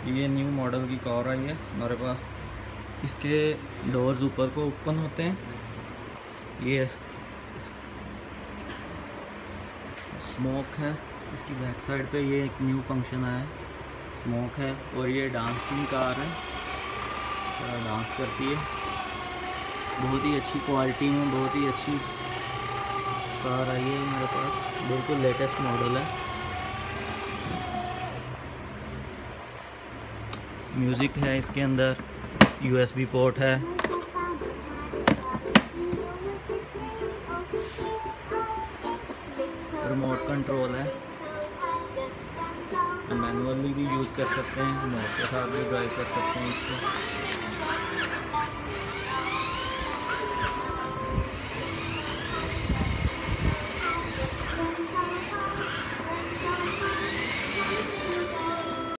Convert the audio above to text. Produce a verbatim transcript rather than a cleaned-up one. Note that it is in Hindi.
ये न्यू मॉडल की कार आई है हमारे पास। इसके डोर्स ऊपर को ओपन होते हैं। ये स्मोक है इसकी बैक साइड पे, ये एक न्यू फंक्शन आया है, स्मोक है। और ये डांसिंग कार है, डांस करती है। बहुत ही अच्छी क्वालिटी में बहुत ही अच्छी कार आई है मेरे पास, बिल्कुल लेटेस्ट मॉडल है। म्यूज़िक है इसके अंदर, यूएसबी पोर्ट है, रिमोट कंट्रोल है, मैनुअली भी यूज़ कर सकते हैं, रिमोट के साथ भी ड्राइव कर सकते हैं इसको।